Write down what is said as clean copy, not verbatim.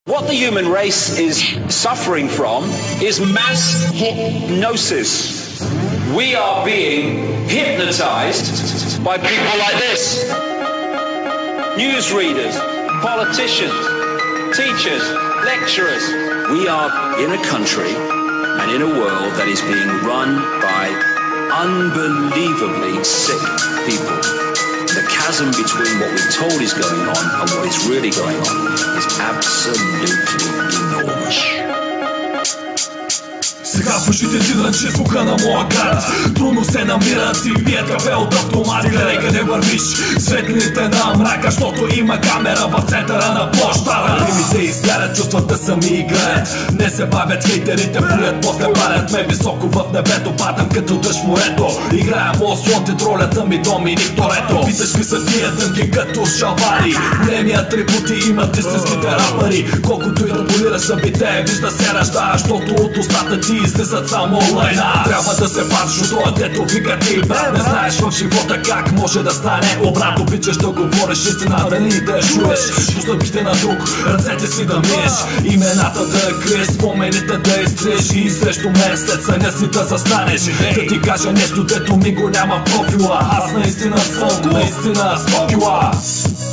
What the human race is suffering from is mass hypnosis. We are being hypnotized by people like this. Newsreaders, politicians, teachers, lecturers. We are in a country and in a world that is being run by unbelievably sick people. The chasm between what we're told is going on and what is really going on is absolutely enormous. Сега слушайте тидрънче звука на моя град. Трудно се намират и пият кафе от автомат. Гледай къде вървиш, светлините на мрака, защото има камера в центъра на площада. Рими се изгарят, чувствата сами играят. Не се бавят, хейтерите плюят, после парят ме високо в небето. Падам като дъжд в морето. Играя моят слонтит, ролята ми Доминик Торето. Питаш ми са тия тънки като шалвари. Големи атрибути имат истинските рапъри. Колкото и да полираш събите, вижда се ражда, защото от устата ти излизат само лайна. Трябва да се пазиш от това, дето вика ти брат. Не знаеш в живота как може да стане обрат. Обичаш да говориш истина, дали да чуеш. Постъпите на друг, ръцете си да миеш. Имената да криеш, спомените да изтриеш. И срещу мен след съня си да застанеш. Да ти кажа нещо, дето ми го няма в профила. Аз наистина съм, наистина 100 кила.